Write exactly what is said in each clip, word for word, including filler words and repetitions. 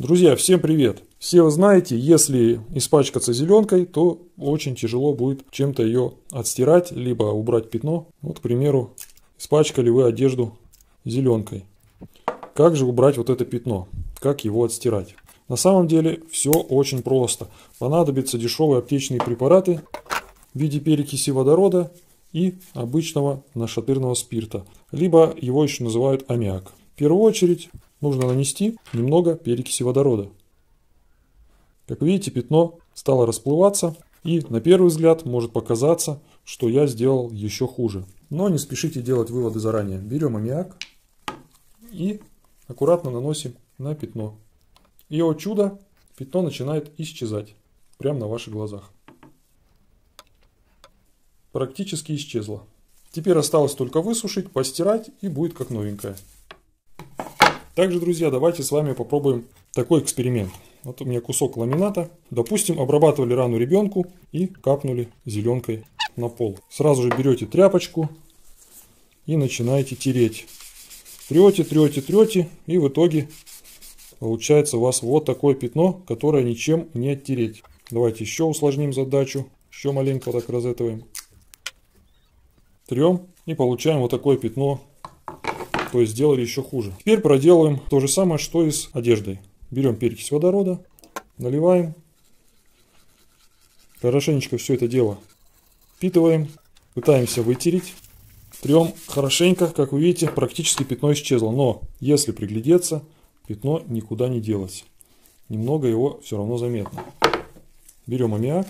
Друзья, всем привет! Все вы знаете, если испачкаться зеленкой, то очень тяжело будет чем-то ее отстирать, либо убрать пятно. Вот, к примеру, испачкали вы одежду зеленкой. Как же убрать вот это пятно? Как его отстирать? На самом деле все очень просто. Понадобятся дешевые аптечные препараты в виде перекиси водорода и обычного нашатырного спирта. Либо его еще называют аммиак. В первую очередь нужно нанести немного перекиси водорода. Как видите, пятно стало расплываться, и на первый взгляд может показаться, что я сделал еще хуже. Но не спешите делать выводы заранее. Берем аммиак и аккуратно наносим на пятно. И, о чудо, пятно начинает исчезать прямо на ваших глазах. Практически исчезло. Теперь осталось только высушить, постирать, и будет как новенькое. Также, друзья, давайте с вами попробуем такой эксперимент. Вот у меня кусок ламината. Допустим, обрабатывали рану ребенку и капнули зеленкой на пол. Сразу же берете тряпочку и начинаете тереть. Трете, трете, трете, и в итоге получается у вас вот такое пятно, которое ничем не оттереть. Давайте еще усложним задачу. Еще маленько вот так розетываем. Трем и получаем вот такое пятно. То есть сделали еще хуже. Теперь проделаем то же самое, что и с одеждой. Берем перекись водорода, наливаем. Хорошенечко все это дело впитываем. Пытаемся вытереть. Трем хорошенько. Как вы видите, практически пятно исчезло. Но если приглядеться, пятно никуда не делось. Немного его все равно заметно. Берем аммиак.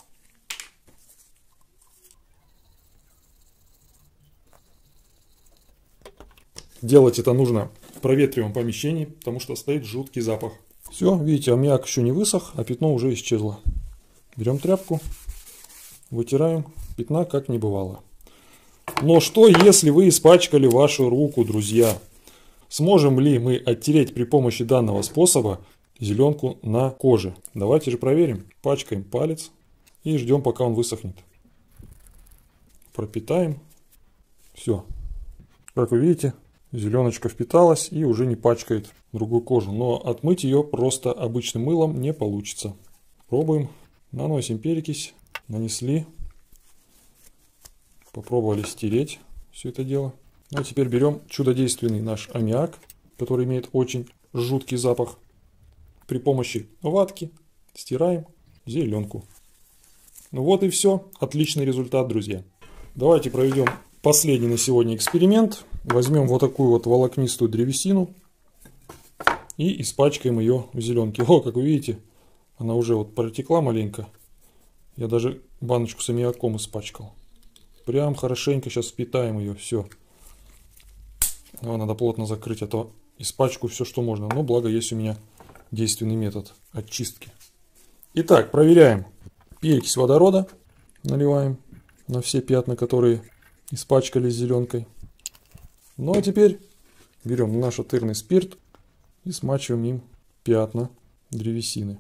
Делать это нужно в проветриваемом помещении, потому что стоит жуткий запах. Все, видите, аммиак еще не высох, а пятно уже исчезло. Берем тряпку, вытираем, пятна как не бывало. Но что, если вы испачкали вашу руку, друзья? Сможем ли мы оттереть при помощи данного способа зеленку на коже? Давайте же проверим. Пачкаем палец и ждем, пока он высохнет. Пропитаем. Все. Как вы видите, зеленочка впиталась и уже не пачкает другую кожу. Но отмыть ее просто обычным мылом не получится. Пробуем. Наносим перекись. Нанесли. Попробовали стереть все это дело. Ну а теперь берем чудодейственный наш аммиак, который имеет очень жуткий запах. При помощи ватки стираем зеленку. Ну вот и все. Отличный результат, друзья. Давайте проведем последний на сегодня эксперимент. Возьмем вот такую вот волокнистую древесину и испачкаем ее в зеленке. О, как вы видите, она уже вот протекла маленько. Я даже баночку с аммиаком испачкал. Прям хорошенько сейчас впитаем ее. Все. Его надо плотно закрыть, а то испачкаю все, что можно. Но благо есть у меня действенный метод очистки. Итак, проверяем. Перекись водорода наливаем на все пятна, которые испачкались зеленкой. Ну а теперь берем наш нашатырный спирт и смачиваем им пятна древесины.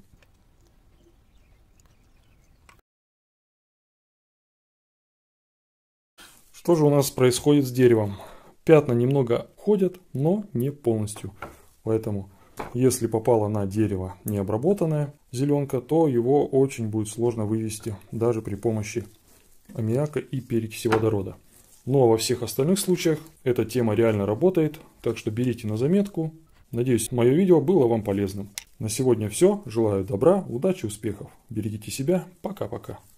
Что же у нас происходит с деревом? Пятна немного ходят, но не полностью. Поэтому, если попала на дерево необработанная зеленка, то его очень будет сложно вывести даже при помощи аммиака и перекиси водорода. Но во всех остальных случаях эта тема реально работает, так что берите на заметку. Надеюсь, мое видео было вам полезным. На сегодня все. Желаю добра, удачи, успехов. Берегите себя. Пока-пока.